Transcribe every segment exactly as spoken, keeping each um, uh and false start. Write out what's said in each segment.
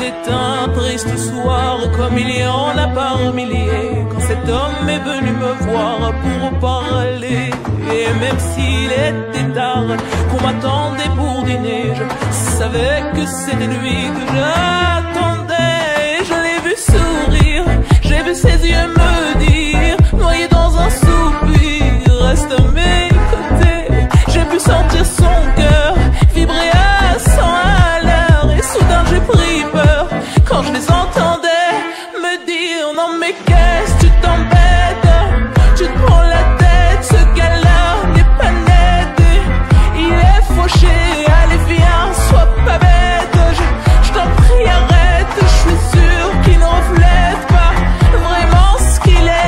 C'était un triste soir, comme il y en a par milliers, quand cet homme est venu me voir pour parler. Et même s'il était tard, qu'on m'attendait pour dîner, je savais que c'était lui que j'attendais. Je l'ai vu sourire, j'ai vu ses yeux me dire, noyé dans un soupir, reste à mes côtés. J'ai pu sentir son cœur vibrer à cent à l'heure, et soudain j'ai pris peur quand je les entendais me dire: non mais qu'est-ce que tu t'embêtes, tu te prends la tête, ce gars-là n'est pas net, il est fauché, allez viens, sois pas bête, je, je t'en prie arrête, je suis sûr qu'il ne reflète pas vraiment ce qu'il est.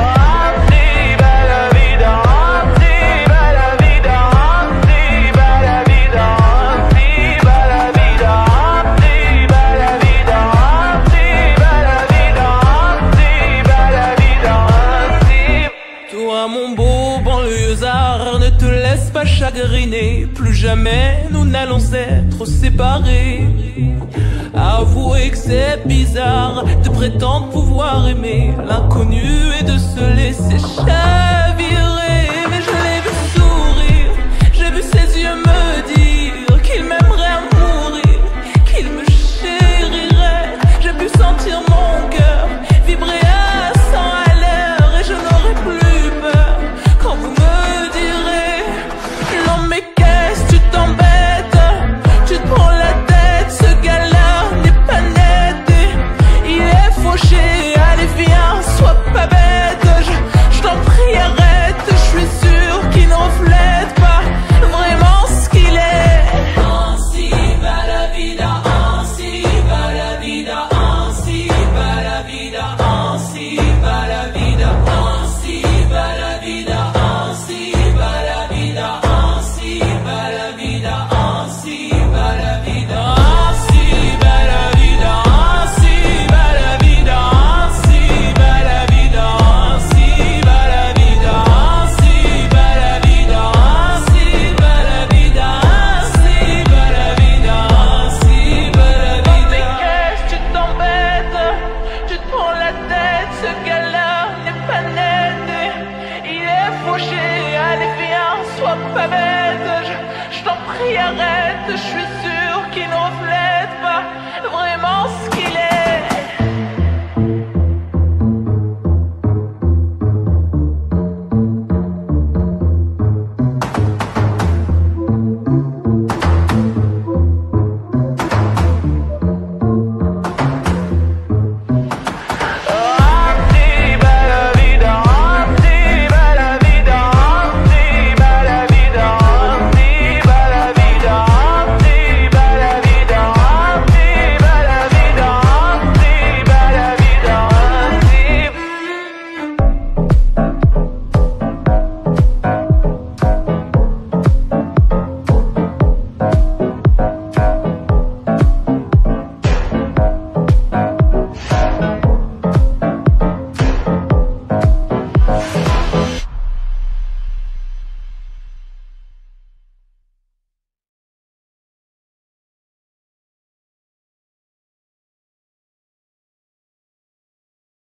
Toi mon beau banlieusard, ne te laisse pas chagriner, plus jamais nous n'allons être séparés. Avouez que c'est bizarre de prétendre pouvoir aimer l'inconnu et de se laisser cher.